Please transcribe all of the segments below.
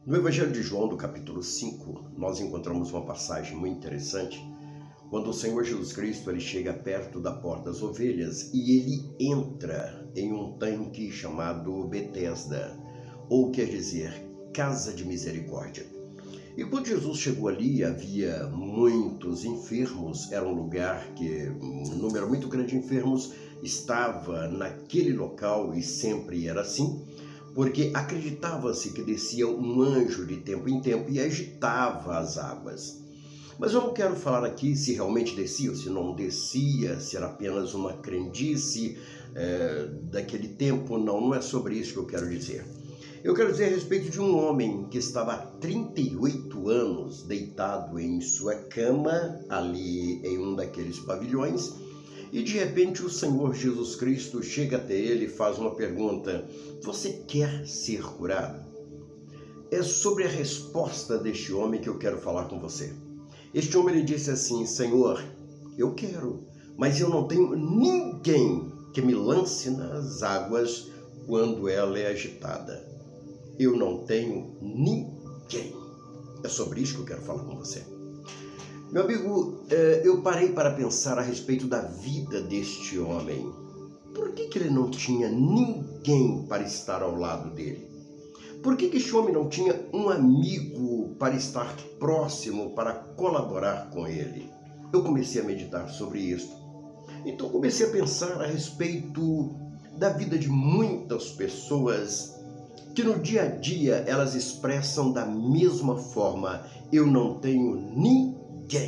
No Evangelho de João, do capítulo 5, nós encontramos uma passagem muito interessante, quando o Senhor Jesus Cristo ele chega perto da porta das ovelhas e ele entra em um tanque chamado Betesda, ou quer dizer, Casa de Misericórdia. E quando Jesus chegou ali, havia muitos enfermos, era um lugar que um número muito grande de enfermos estava naquele local e sempre era assim, porque acreditava-se que descia um anjo de tempo em tempo e agitava as águas. Mas eu não quero falar aqui se realmente descia ou se não descia, se era apenas uma crendice daquele tempo. Não é sobre isso que eu quero dizer. Eu quero dizer a respeito de um homem que estava há 38 anos deitado em sua cama, ali em um daqueles pavilhões, e de repente o Senhor Jesus Cristo chega até ele e faz uma pergunta: você quer ser curado? É sobre a resposta deste homem que eu quero falar com você. Este homem ele disse assim: Senhor, eu quero, mas eu não tenho ninguém que me lance nas águas quando ela é agitada. Eu não tenho ninguém. É sobre isso que eu quero falar com você. Meu amigo, eu parei para pensar a respeito da vida deste homem. Por que ele não tinha ninguém para estar ao lado dele? Por que este homem não tinha um amigo para estar próximo, para colaborar com ele? Eu comecei a meditar sobre isso. Então comecei a pensar a respeito da vida de muitas pessoas que no dia a dia elas expressam da mesma forma: eu não tenho ninguém.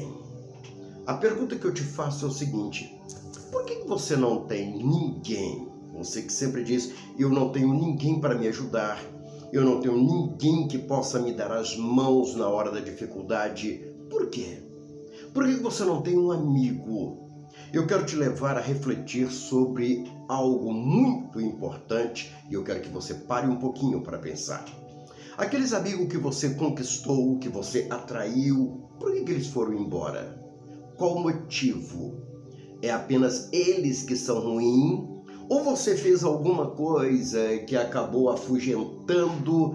A pergunta que eu te faço é o seguinte: por que você não tem ninguém? Você que sempre diz: eu não tenho ninguém para me ajudar, eu não tenho ninguém que possa me dar as mãos na hora da dificuldade. Por quê? Por que você não tem um amigo? Eu quero te levar a refletir sobre algo muito importante e eu quero que você pare um pouquinho para pensar. Aqueles amigos que você conquistou, que você atraiu, por que eles foram embora? Qual o motivo? É apenas eles que são ruins? Ou você fez alguma coisa que acabou afugentando,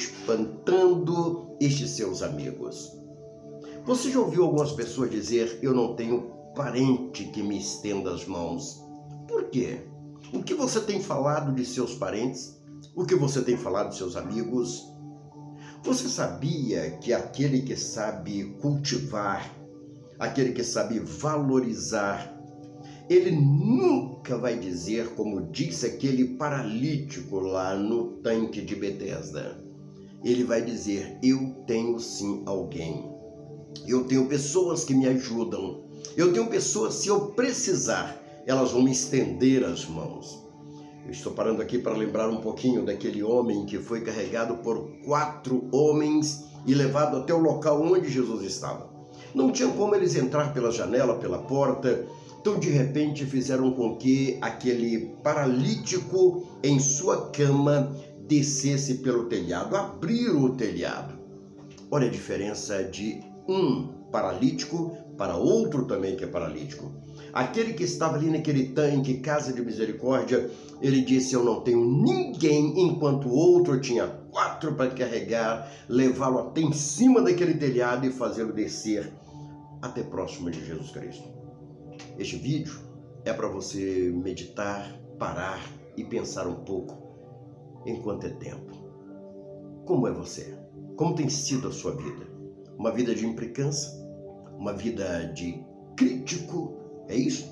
espantando estes seus amigos? Você já ouviu algumas pessoas dizer: eu não tenho parente que me estenda as mãos? Por quê? O que você tem falado de seus parentes? O que você tem falado de seus amigos? Você sabia que aquele que sabe cultivar, aquele que sabe valorizar, ele nunca vai dizer, como disse aquele paralítico lá no tanque de Betesda. Ele vai dizer: eu tenho sim alguém. Eu tenho pessoas que me ajudam. Eu tenho pessoas, se eu precisar, elas vão me estender as mãos. Eu estou parando aqui para lembrar um pouquinho daquele homem que foi carregado por 4 homens e levado até o local onde Jesus estava. Não tinha como eles entrar pela janela, pela porta. Então, de repente, fizeram com que aquele paralítico em sua cama descesse pelo telhado, abriram o telhado. Olha a diferença de um paralítico para outro também que é paralítico. Aquele que estava ali naquele tanque, Casa de Misericórdia, ele disse: eu não tenho ninguém, enquanto o outro tinha 4 para carregar, levá-lo até em cima daquele telhado e fazê-lo descer até próximo de Jesus Cristo. Este vídeo é para você meditar, parar e pensar um pouco enquanto é tempo. Como é você? Como tem sido a sua vida? Uma vida de implicância? Uma vida de crítico? É isso?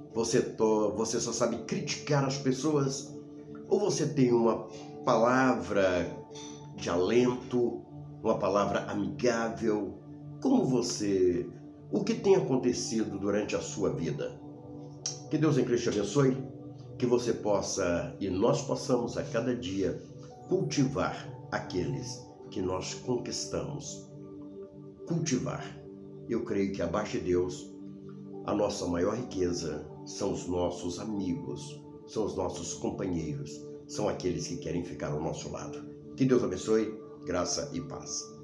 Você só sabe criticar as pessoas? Ou você tem uma palavra de alento, uma palavra amigável? O que tem acontecido durante a sua vida? Que Deus em Cristo te abençoe, que você possa e nós possamos a cada dia cultivar aqueles que nós conquistamos. Cultivar. Eu creio que abaixo de Deus, a nossa maior riqueza são os nossos amigos, são os nossos companheiros, são aqueles que querem ficar ao nosso lado. Que Deus abençoe, graça e paz.